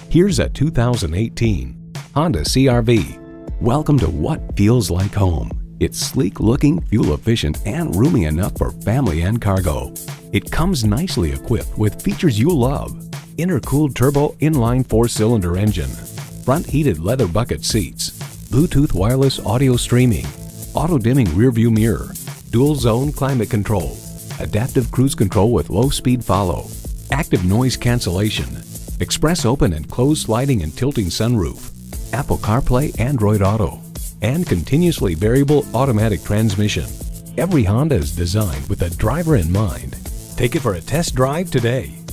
Here's a 2018 Honda CR-V. Welcome to what feels like home. It's sleek looking, fuel efficient, and roomy enough for family and cargo. It comes nicely equipped with features you love. Intercooled turbo inline 4-cylinder engine, front heated leather bucket seats, Bluetooth wireless audio streaming, auto dimming rear view mirror, dual zone climate control, adaptive cruise control with low speed follow, active noise cancellation, express open and closed sliding and tilting sunroof, Apple CarPlay, Android Auto, and continuously variable automatic transmission. Every Honda is designed with the driver in mind. Take it for a test drive today.